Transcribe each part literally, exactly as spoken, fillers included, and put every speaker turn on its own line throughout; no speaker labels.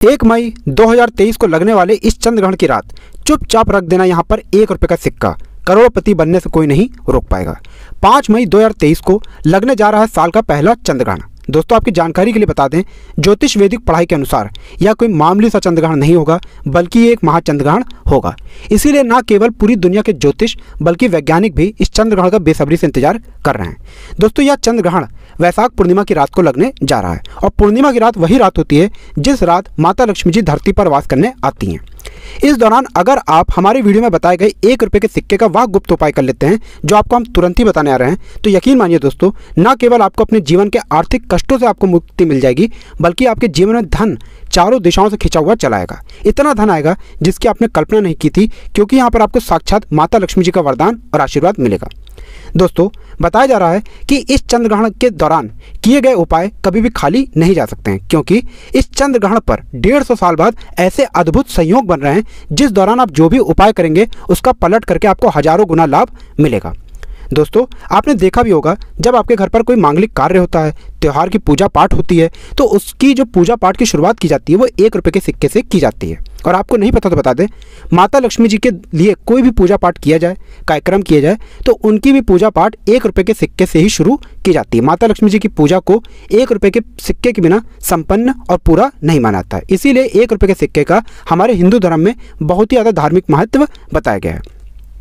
एक मई दो हज़ार तेईस को लगने वाले इस चंद्र ग्रहण की रात चुपचाप रख देना यहाँ पर एक रुपये का सिक्का, करोड़पति बनने से कोई नहीं रोक पाएगा। पाँच मई दो हज़ार तेईस को लगने जा रहा है साल का पहला चंद्र ग्रहण। दोस्तों आपकी जानकारी के लिए बता दें, ज्योतिष वैदिक पढ़ाई के अनुसार यह कोई मामूली सा चंद्र ग्रहण नहीं होगा, बल्कि ये एक महाचंद्र ग्रहण होगा। इसीलिए न केवल पूरी दुनिया के ज्योतिष बल्कि वैज्ञानिक भी इस चंद्र ग्रहण का बेसब्री से इंतजार कर रहे हैं। दोस्तों यह चंद्र ग्रहण वैशाख पूर्णिमा की रात को लगने जा रहा है और पूर्णिमा की रात वही रात होती है जिस रात माता लक्ष्मी जी धरती पर वास करने आती हैं। इस दौरान अगर आप हमारे वीडियो में बताए गए एक रुपये के सिक्के का वह गुप्त उपाय कर लेते हैं जो आपको हम तुरंत ही बताने आ रहे हैं, तो यकीन मानिए दोस्तों, न केवल आपको अपने जीवन के आर्थिक कष्टों से आपको मुक्ति मिल जाएगी, बल्कि आपके जीवन में धन चारों दिशाओं से खिंचा हुआ चला आएगा। इतना धन आएगा जिसकी आपने कल्पना नहीं की थी, क्योंकि यहाँ पर आपको साक्षात माता लक्ष्मी जी का वरदान और आशीर्वाद मिलेगा। दोस्तों बताया जा रहा है कि इस चंद्र ग्रहण के दौरान किए गए उपाय कभी भी खाली नहीं जा सकते हैं, क्योंकि इस चंद्र ग्रहण पर डेढ़ सौ साल बाद ऐसे अद्भुत संयोग बन रहे हैं जिस दौरान आप जो भी उपाय करेंगे उसका पलट करके आपको हजारों गुना लाभ मिलेगा। दोस्तों आपने देखा भी होगा, जब आपके घर पर कोई मांगलिक कार्य होता है, त्यौहार की पूजा पाठ होती है, तो उसकी जो पूजा पाठ की शुरुआत की जाती है वो एक रुपये के सिक्के से की जाती है। और आपको नहीं पता तो बता दें, माता लक्ष्मी जी के लिए कोई भी पूजा पाठ किया जाए, कार्यक्रम किया जाए, तो उनकी भी पूजा पाठ एक रुपये के सिक्के से ही शुरू की जाती है। माता लक्ष्मी जी की पूजा को एक रुपये के सिक्के के बिना संपन्न और पूरा नहीं माना जाता है। इसीलिए एक रुपये के सिक्के का हमारे हिंदू धर्म में बहुत ही ज़्यादा धार्मिक महत्व बताया गया है।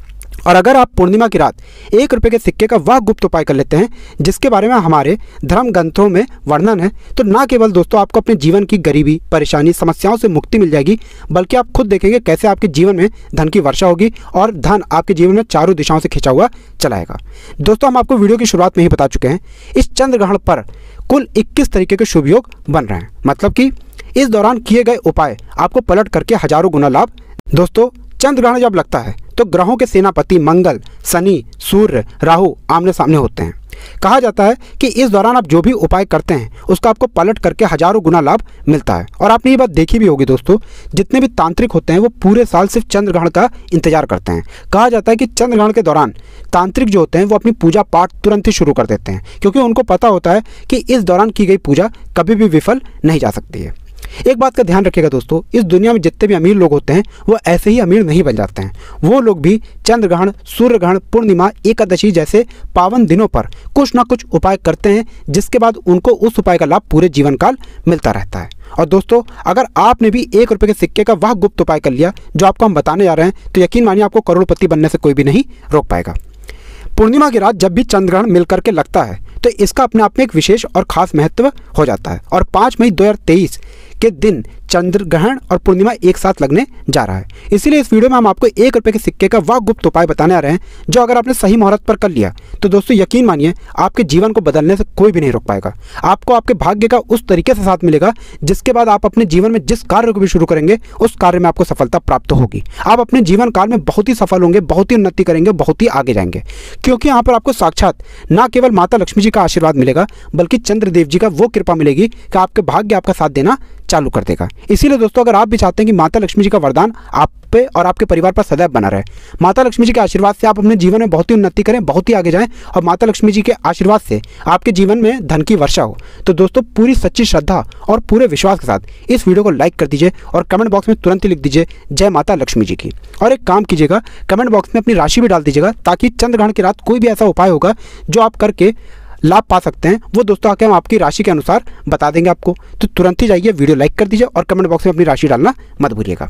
और अगर आप पूर्णिमा की रात एक रुपये के सिक्के का वह गुप्त उपाय कर लेते हैं जिसके बारे में हमारे धर्म ग्रंथों में वर्णन है, तो ना केवल दोस्तों आपको अपने जीवन की गरीबी, परेशानी, समस्याओं से मुक्ति मिल जाएगी, बल्कि आप खुद देखेंगे कैसे आपके जीवन में धन की वर्षा होगी और धन आपके जीवन में चारों दिशाओं से खिंचा हुआ चलाएगा। दोस्तों हम आपको वीडियो की शुरुआत में ही बता चुके हैं, इस चंद्र ग्रहण पर कुल इक्कीस तरीके के शुभ योग बन रहे हैं, मतलब कि इस दौरान किए गए उपाय आपको पलट करके हजारों गुना लाभ। दोस्तों चंद्र ग्रहण जब लगता है तो ग्रहों के सेनापति मंगल, शनि, सूर्य, राहु आमने सामने होते हैं। कहा जाता है कि इस दौरान आप जो भी उपाय करते हैं उसका आपको पलट करके हजारों गुना लाभ मिलता है। और आपने ये बात देखी भी होगी दोस्तों, जितने भी तांत्रिक होते हैं वो पूरे साल सिर्फ चंद्र ग्रहण का इंतजार करते हैं। कहा जाता है कि चंद्र ग्रहण के दौरान तांत्रिक जो होते हैं वो अपनी पूजा पाठ तुरंत ही शुरू कर देते हैं, क्योंकि उनको पता होता है कि इस दौरान की गई पूजा कभी भी विफल नहीं जा सकती है। एक बात का ध्यान रखिएगा दोस्तों, इस दुनिया में जितने भी अमीर लोग होते हैं वो ऐसे ही अमीर नहीं बन जाते हैं। वो लोग भी चंद्र ग्रहण, सूर्य ग्रहण, पूर्णिमा, एकादशी जैसे पावन दिनों पर कुछ ना कुछ उपाय करते हैं, जिसके बाद उनको उस उपाय का लाभ पूरे जीवन काल मिलता रहता है। और दोस्तों अगर आपने भी एक रुपये के सिक्के का वह गुप्त उपाय कर लिया जो आपको हम बताने जा रहे हैं, तो यकीन मानिए आपको करोड़पति बनने से कोई भी नहीं रोक पाएगा। पूर्णिमा की रात जब भी चंद्र ग्रहण मिलकर के लगता है तो इसका अपने आप में एक विशेष और खास महत्व हो जाता है। और पाँच मई दो हज़ार तेईस के दिन चंद्र ग्रहण और पूर्णिमा एक साथ लगने जा रहा है। इसीलिए इस वीडियो में हम आपको एक रुपये के सिक्के का वह गुप्त उपाय बताने आ रहे हैं जो अगर आपने सही मुहूर्त पर कर लिया तो दोस्तों यकीन मानिए आपके जीवन को बदलने से कोई भी नहीं रोक पाएगा। आपको आपके भाग्य का उस तरीके से साथ मिलेगा जिसके बाद आप अपने जीवन में जिस कार्य को भी शुरू करेंगे उस कार्य में आपको सफलता प्राप्त होगी। आप अपने जीवन काल में बहुत ही सफल होंगे, बहुत ही उन्नति करेंगे, बहुत ही आगे जाएंगे, क्योंकि यहाँ पर आपको साक्षात न केवल माता लक्ष्मी जी का आशीर्वाद मिलेगा बल्कि चंद्रदेव जी का वो कृपा मिलेगी कि आपके भाग्य आपका साथ देना चालू कर देगा। इसीलिए दोस्तों अगर आप भी चाहते हैं कि माता लक्ष्मी जी का वरदान आप पे और आपके परिवार पर सदैव बना रहे, माता लक्ष्मी जी के आशीर्वाद से आप अपने जीवन में बहुत ही उन्नति करें, बहुत ही आगे जाएं और माता लक्ष्मी जी के आशीर्वाद से आपके जीवन में धन की वर्षा हो, तो दोस्तों पूरी सच्ची श्रद्धा और पूरे विश्वास के साथ इस वीडियो को लाइक कर दीजिए और कमेंट बॉक्स में तुरंत ही लिख दीजिए जय माता लक्ष्मी जी की। और एक काम कीजिएगा, कमेंट बॉक्स में अपनी राशि भी डाल दीजिएगा, ताकि चंद्र ग्रहण की रात कोई भी ऐसा उपाय होगा जो आप करके लाभ पा सकते हैं, वो दोस्तों आके हम आपकी राशि के अनुसार बता देंगे आपको। तो तुरंत ही जाइए, वीडियो लाइक कर दीजिए और कमेंट बॉक्स में अपनी राशि डालना मत भूलिएगा।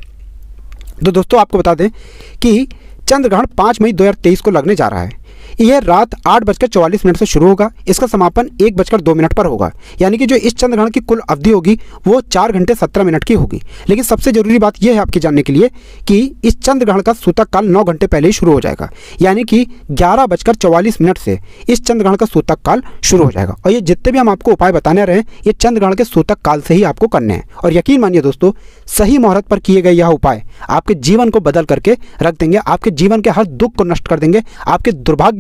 तो दोस्तों आपको बता दें कि चंद्र ग्रहण पाँच मई दो हज़ार तेईस को लगने जा रहा है। यह रात आठ बजकर चौवालीस मिनट से शुरू होगा, इसका समापन एक बजकर दो मिनट पर होगा, यानी कि जो इस चंद्र ग्रहण की कुल अवधि होगी वो चार घंटे सत्रह मिनट की होगी। लेकिन सबसे जरूरी बात यह है आपके जानने के लिए कि इस चंद्र ग्रहण का सूतक काल नौ घंटे पहले ही शुरू हो जाएगा, यानी कि ग्यारह बजकर चौवालीस मिनट से इस चंद्र ग्रहण का सूतक काल शुरू हो जाएगा। और ये जितने भी हम आपको उपाय बताने रहे हैं ये चंद्र ग्रहण के सूतक काल से ही आपको करने हैं। और यकीन मानिए दोस्तों, सही मुहूर्त पर किए गए यह उपाय आपके जीवन को बदल करके रख देंगे, आपके जीवन के हर दुख को नष्ट कर देंगे, आपके दुर्भाग्य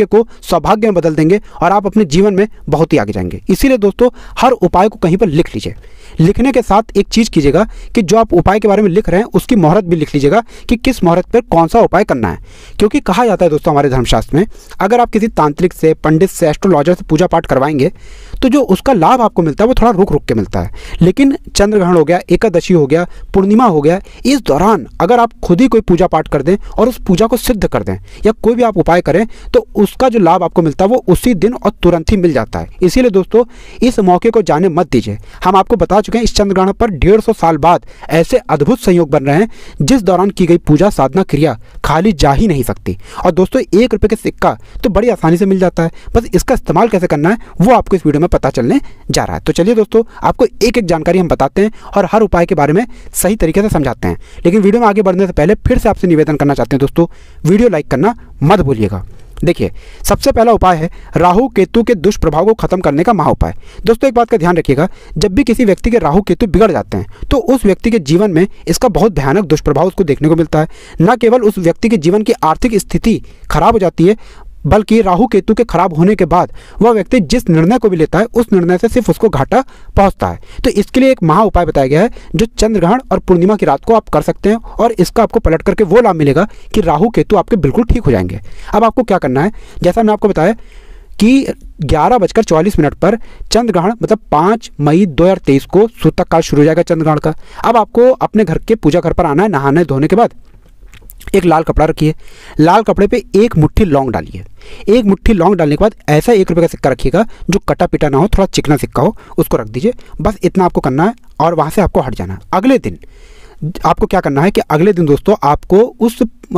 दुर्भाग्य को सौभाग्य में बदल देंगे और आप अपने जीवन में बहुत ही आगे जाएंगे। इसीलिए दोस्तों हर उपाय को कहीं पर लिख लीजिए। लिखने के साथ एक चीज़ कीजिएगा कि जो आप उपाय के बारे में लिख रहे हैं उसकी मुहूर्त भी लिख लीजिएगा कि किस मुहूर्त पर कौन सा उपाय करना है। क्योंकि कहा जाता है दोस्तों हमारे धर्मशास्त्र में, अगर आप किसी तांत्रिक से, पंडित से, एस्ट्रोलॉजर से पूजा पाठ करवाएंगे तो जो उसका लाभ आपको मिलता है वो थोड़ा रुक रुक के मिलता है। लेकिन चंद्रग्रहण हो गया, एकादशी हो गया, पूर्णिमा हो गया, इस दौरान अगर आप खुद ही कोई पूजा पाठ कर दें और उस पूजा को सिद्ध कर दें या कोई भी आप उपाय करें तो उसका जो लाभ आपको मिलता है वो उसी दिन और तुरंत ही मिल जाता है। इसीलिए दोस्तों इस मौके को जाने मत दीजिए। हम आपको बता चुके हैं इस चंद्रग्रहण पर डेढ़ सौ साल बाद ऐसे अद्भुत संयोग बन रहे हैं जिस दौरान की गई पूजा साधना क्रिया खाली जा ही नहीं सकती। और दोस्तों एक रुपये का सिक्का तो बड़ी आसानी से मिल जाता है, बस इसका इस्तेमाल कैसे करना है वो आपको इस वीडियो में पता चलने जा रहा है। तो चलिए दोस्तों आपको एक एक जानकारी हम बताते हैं और हर उपाय के बारे में सही तरीके से समझाते हैं। लेकिन वीडियो में आगे बढ़ने से पहले फिर से आपसे निवेदन करना चाहते हैं दोस्तों, वीडियो लाइक करना मत भूलिएगा। देखिए सबसे पहला उपाय है राहु केतु के दुष्प्रभाव को खत्म करने का महाउपाय। दोस्तों एक बात का ध्यान रखिएगा, जब भी किसी व्यक्ति के राहु केतु बिगड़ जाते हैं तो उस व्यक्ति के जीवन में इसका बहुत भयानक दुष्प्रभाव उसको देखने को मिलता है। न केवल उस व्यक्ति के जीवन की आर्थिक स्थिति खराब हो जाती है, बल्कि राहु केतु के खराब होने के बाद वह व्यक्ति जिस निर्णय को भी लेता है उस निर्णय से सिर्फ उसको घाटा पहुंचता है। तो इसके लिए एक महा उपाय बताया गया है जो चंद्रग्रहण और पूर्णिमा की रात को आप कर सकते हैं और इसका आपको पलट करके वो लाभ मिलेगा कि राहु केतु आपके बिल्कुल ठीक हो जाएंगे। अब आपको क्या करना है, जैसा मैं आपको बताया कि ग्यारह बजकर चौवालीस मिनट पर चंद्रग्रहण मतलब पाँच मई दो हज़ार तेईस को सूतक काल शुरू हो जाएगा चंद्रग्रहण का। अब आपको अपने घर के पूजा घर पर आना है। नहाने धोने के बाद एक लाल कपड़ा रखिए, लाल कपड़े पे एक मुट्ठी लौंग डालिए। एक मुट्ठी लौंग डालने के बाद ऐसा एक रुपये का सिक्का रखिएगा जो कटा पिटा ना हो, थोड़ा चिकना सिक्का हो, उसको रख दीजिए। बस इतना आपको करना है और वहाँ से आपको हट जाना है। अगले दिन आपको क्या करना है कि अगले दिन दोस्तों आपको उस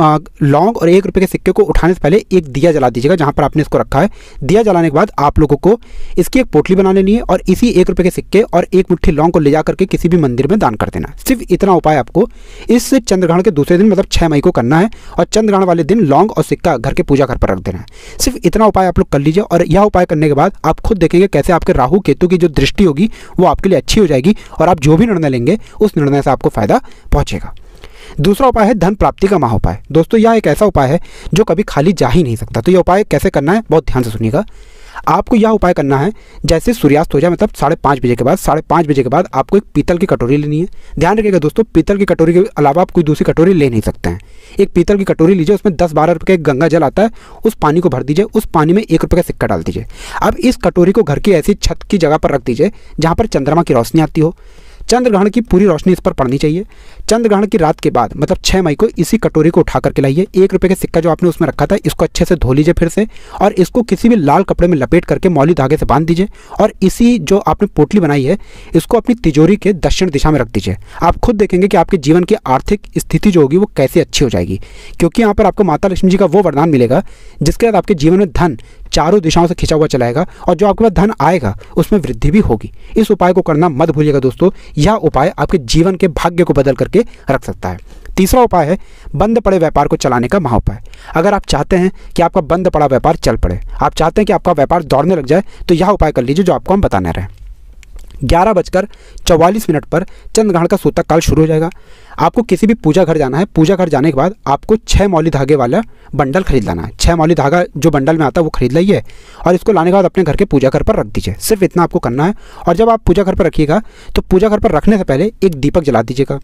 लौंग और एक रुपये के सिक्के को उठाने से पहले एक दिया जला दीजिएगा जहाँ पर आपने इसको रखा है। दिया जलाने के बाद आप लोगों को इसकी एक पोटली बना लेनी है और इसी एक रुपये के सिक्के और एक मुट्ठी लौंग को ले जा करके किसी भी मंदिर में दान कर देना। सिर्फ इतना उपाय आपको इस चंद्रग्रहण के दूसरे दिन मतलब छः मई को करना है और चंद्रग्रहण वाले दिन लौंग और सिक्का घर के पूजा घर पर रख देना है। सिर्फ इतना उपाय आप लोग कर लीजिए और यह उपाय करने के बाद आप खुद देखेंगे कैसे आपके राहु केतु की जो दृष्टि होगी वो आपके लिए अच्छी हो जाएगी और आप जो भी निर्णय लेंगे उस निर्णय से आपको फायदा पहुंचेगा। दूसरा उपाय है धन प्राप्ति का महाउपाय। दोस्तों यह एक ऐसा उपाय है जो कभी खाली जा ही नहीं सकता। तो यह उपाय कैसे करना है बहुत ध्यान से सुनिएगा। आपको यह उपाय करना है जैसे सूर्यास्त हो जाए मतलब साढ़े पाँच बजे के बाद साढ़े पाँच बजे के बाद आपको एक पीतल की कटोरी लेनी है। ध्यान रखिएगा दोस्तों, पीतल की कटोरी के अलावा आप कोई दूसरी कटोरी ले नहीं सकते हैं। एक पीतल की कटोरी लीजिए, उसमें दस बारह रुपये का गंगा जल आता है, उस पानी को भर दीजिए, उस पानी में एक रुपये का सिक्का डाल दीजिए। अब इस कटोरी को घर की ऐसी छत की जगह पर रख दीजिए जहाँ पर चंद्रमा की रोशनी आती हो। चंद्रग्रहण की पूरी रोशनी इस पर पड़नी चाहिए। चंद्रग्रहण की रात के बाद मतलब छः मई को इसी कटोरी को उठा करके लाइए। एक रुपये का सिक्का जो आपने उसमें रखा था इसको अच्छे से धो लीजिए फिर से और इसको किसी भी लाल कपड़े में लपेट करके मौली धागे से बांध दीजिए और इसी जो आपने पोटली बनाई है इसको अपनी तिजोरी के दक्षिण दिशा में रख दीजिए। आप खुद देखेंगे कि आपके जीवन की आर्थिक स्थिति जो होगी वो कैसे अच्छी हो जाएगी, क्योंकि यहाँ पर आपको माता लक्ष्मी जी का वो वरदान मिलेगा जिसके बाद आपके जीवन में धन चारों दिशाओं से खिंचा हुआ चलाएगा और जो आपके पास धन आएगा उसमें वृद्धि भी होगी। इस उपाय को करना मत भूलिएगा दोस्तों, यह उपाय आपके जीवन के भाग्य को बदल करके रख सकता है। तीसरा उपाय है बंद पड़े व्यापार को चलाने का महाउपाय। अगर आप चाहते हैं कि आपका बंद पड़ा व्यापार चल पड़े, आप चाहते हैं कि आपका व्यापार दौड़ने लग जाए, तो यह उपाय कर लीजिए जो आपको हम बताने रहे हैं। ग्यारह बजकर चौवालीस मिनट पर चंद्रग्रहण का सूतक काल शुरू हो जाएगा। आपको किसी भी पूजा घर जाना है। पूजा घर जाने के बाद आपको छः मौली धागे वाला बंडल खरीद लाना है। छः मौली धागा जो बंडल में आता है वो खरीद लाइए और इसको लाने के बाद अपने घर के पूजा घर पर रख दीजिए। सिर्फ इतना आपको करना है और जब आप पूजा घर पर रखिएगा तो पूजा घर पर रखने से पहले एक दीपक जला दीजिएगा।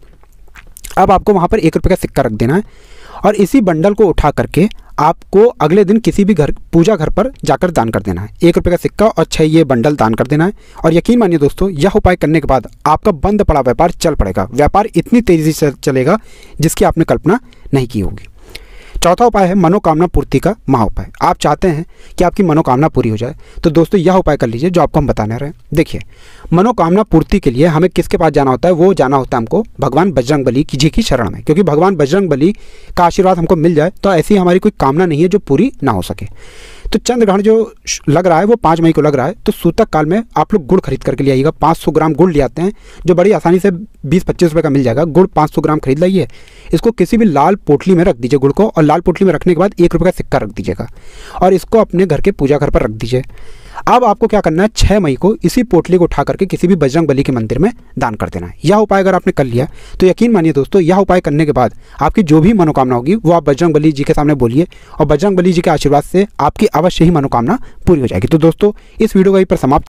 अब आपको वहाँ पर एक रुपये का सिक्का रख देना है और इसी बंडल को उठा करके आपको अगले दिन किसी भी घर पूजा घर पर जाकर दान कर देना है। एक रुपये का सिक्का और छः ये बंडल दान कर देना है और यकीन मानिए दोस्तों यह उपाय करने के बाद आपका बंद पड़ा व्यापार चल पड़ेगा। व्यापार इतनी तेज़ी से चलेगा जिसकी आपने कल्पना नहीं की होगी। चौथा उपाय है मनोकामना पूर्ति का महाउपाय। आप चाहते हैं कि आपकी मनोकामना पूरी हो जाए तो दोस्तों यह उपाय कर लीजिए जो आपको हम बताने रहे हैं। देखिए मनोकामना पूर्ति के लिए हमें किसके पास जाना होता है, वो जाना होता है हमको भगवान बजरंगबली जी की शरण में, क्योंकि भगवान बजरंगबली का आशीर्वाद हमको मिल जाए तो ऐसी हमारी कोई कामना नहीं है जो पूरी ना हो सके। तो चंद्रग्रहण जो लग रहा है वो पाँच मई को लग रहा है, तो सूतक काल में आप लोग गुड़ खरीद करके ले आइएगा। पाँच सौ ग्राम गुड़ ले आते हैं जो बड़ी आसानी से बीस पच्चीस रुपये का मिल जाएगा। गुड़ पाँच सौ ग्राम खरीद लाइए, इसको किसी भी लाल पोटली में रख दीजिए गुड़ को, और लाल पोटली में रखने के बाद एक रुपये का सिक्का रख दीजिएगा और इसको अपने घर के पूजा घर पर रख दीजिए। अब आपको क्या करना है, छः मई को इसी पोटली को उठा करके किसी भी बजरंग बली के मंदिर में दान कर देना है। यह उपाय अगर आपने कर लिया तो यकीन मानिए दोस्तों, यह उपाय करने के बाद आपकी जो भी मनोकामना होगी वो आप बजरंग बली जी के सामने बोलिए और बजरंग बली जी के आशीर्वाद से आपकी अवश्य ही मनोकामना पूरी हो जाएगी। तो दोस्तों इस वीडियो को यहीं पर समाप्त